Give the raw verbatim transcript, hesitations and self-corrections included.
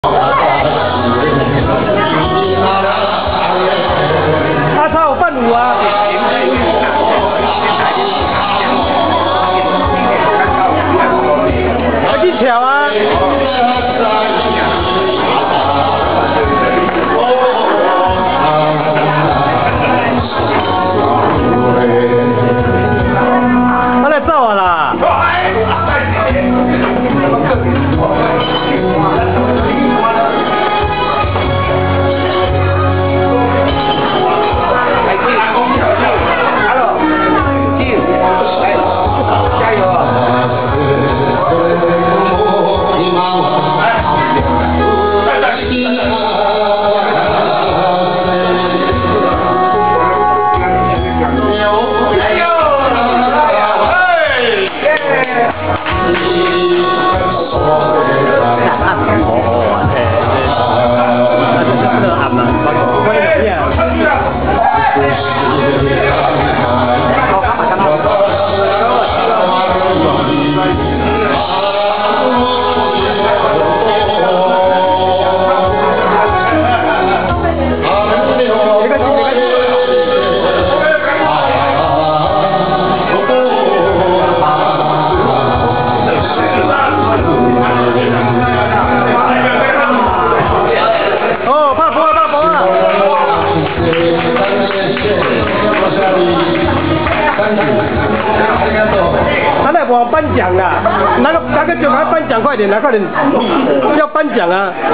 阿超有伴舞啊！快去跳啊！我来走啊啦！他来帮颁奖啦，那个那个就快颁奖，快点来，快点，要颁奖啊！